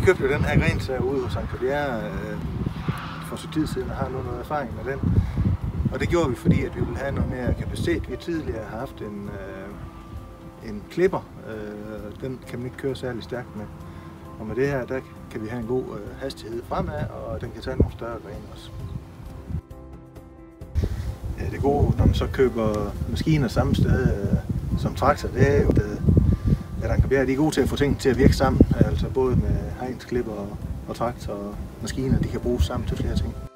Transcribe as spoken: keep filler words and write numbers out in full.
købte jo den her grensager ude hos Anker-Bjerre øh, for så tid siden og har nu noget erfaring med den. Og det gjorde vi, fordi at vi ville have noget mere kapacitet. Vi tidligere har haft en, øh, en klipper. Øh, den kan man ikke køre særlig stærkt med. Og med det her, der kan vi have en god øh, hastighed fremad, og den kan tage nogle større grene også. Ja, det gode, når man så køber maskiner samme sted øh, som traktor, det er jo, det, at Anker-Bjerre de er gode til at få ting til at virke sammen. Altså både med hegnsklipper og, og traktor og maskiner, de kan bruges sammen til flere ting.